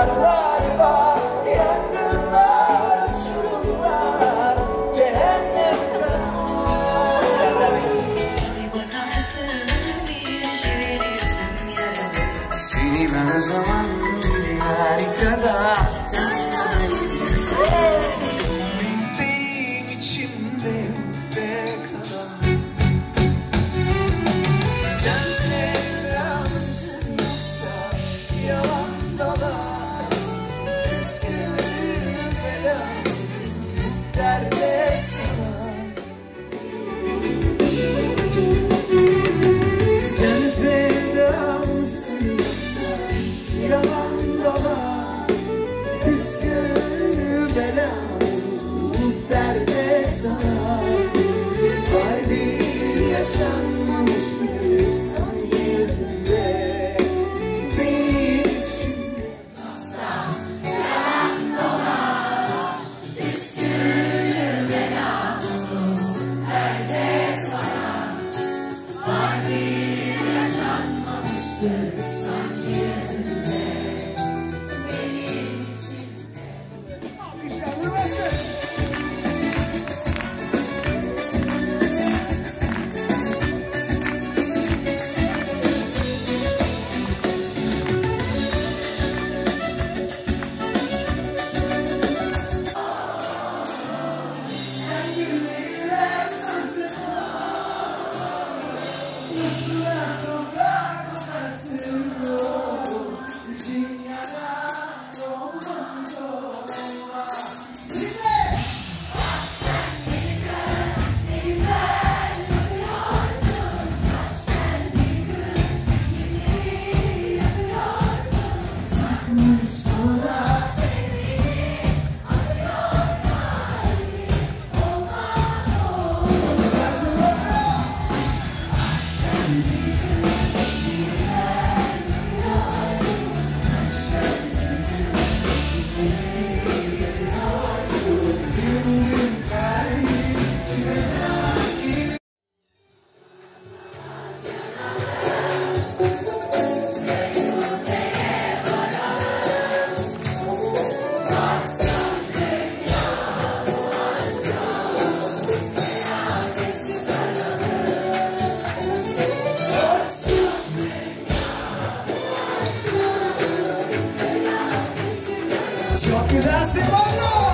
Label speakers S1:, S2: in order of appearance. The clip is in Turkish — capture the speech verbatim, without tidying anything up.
S1: Karlar var, yangınlar, uçurumlar, cehennemler. Seni ben o zaman bir harikada benim içimde de kalan. Sen sevdamsın yoksa yalan dolan, püskürür belam derde salan. Sen sevdamsın yoksa yalan dolan, püskürür belam derde salan. Var bir yaşanmamışlık son yüzünde benim içimde.
S2: Yalan dolan, püskürür belam derde salan. Var bir yaşanmamışlık sanki yüzünde benim içimde.
S1: Alkışlar burası. Sen güllerle utansın, ısına toprak kokarsın. Dünyada olmam olma. Sizle
S2: Sen beni kız, ne güzel yapıyorsun. Hoş geldin kız, kimi yapıyorsun.
S1: sakmış ola.
S2: Sevdiğini atıyor kalbim, olmaz o.
S1: Burası bana.
S2: Sen beni kız, ne güzel yapıyorsun. Hoş geldin kız, kimi yapıyorsun.
S1: Gün gün kalbim çıkacak. Çok güzelsin bana.